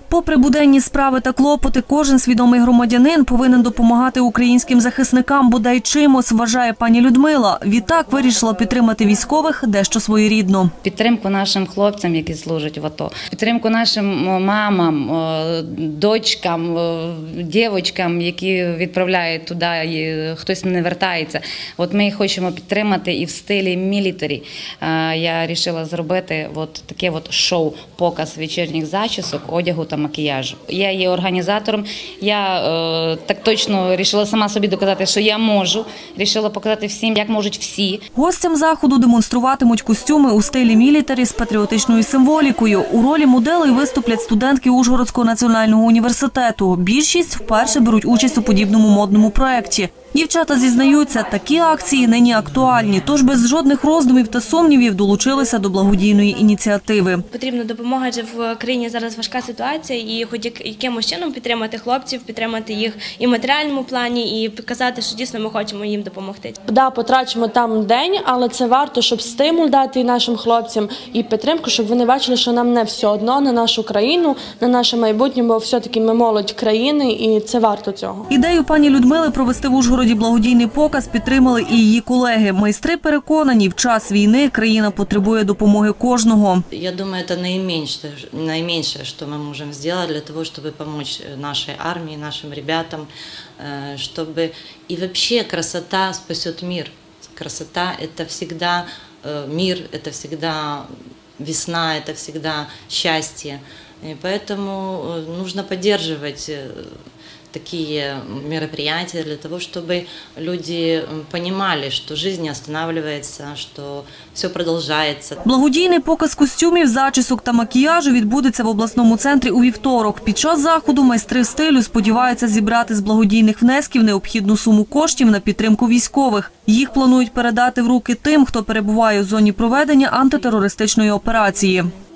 Попри буденні справи та клопоти, кожен свідомий громадянин повинен допомагати українським захисникам бодай чимось, вважає пані Людмила. Відтак вирішила підтримати військових дещо своєрідно. Підтримку нашим хлопцям, які служать в АТО, підтримку нашим мамам, дочкам, дівчатам, які відправляють туди, і хтось не вертається. От ми їх хочемо підтримати і в стилі мілітарі. Я вирішила зробити таке шоу, показ вечірніх зачісок, одягу та макіяжу. Я є організатором, я так точно вирішила сама собі доказати, що я можу, вирішила показати всім, як можуть всі. Гостям заходу демонструватимуть костюми у стилі мілітарі з патріотичною символікою. У ролі моделей виступлять студентки Ужгородського національного університету. Більшість вперше беруть участь у подібному модному проєкті. Дівчата зізнаються, такі акції нині актуальні, тож без жодних роздумів та сумнівів долучилися до благодійної ініціативи. Потрібна допомога, адже в країні зараз важка ситуація, і хоч якимось чином підтримати хлопців, підтримати їх і в матеріальному плані, і показати, що дійсно ми хочемо їм допомогти. Да, потрачимо там день, але це варто, щоб стимул дати нашим хлопцям і підтримку, щоб вони бачили, що нам не все одно на нашу країну, на наше майбутнє, бо все-таки ми молодь країни, і це варто цього. Ідею пані Людмили провести в Ужгороді благодійний показ підтримали і її колеги. Майстри переконані, в час війни країна потребує допомоги кожного. Я думаю, це найменше, що ми можемо зробити для того, щоб допомогти нашій армії, нашим ребятам, щоб і взагалі красота спасет мир. Красота – це завжди мир, це завжди весна, это всегда счастье. И поэтому нужно поддерживать такие мероприятия для того, чтобы люди понимали, что жизнь не останавливается, что все продовжується. Благодійний показ костюмів, зачісок та макіяжу відбудеться в обласному центрі у вівторок. Під час заходу майстри стилю сподіваються зібрати з благодійних внесків необхідну суму коштів на підтримку військових. Їх планують передати в руки тим, хто перебуває у зоні проведення антитерористичної операції.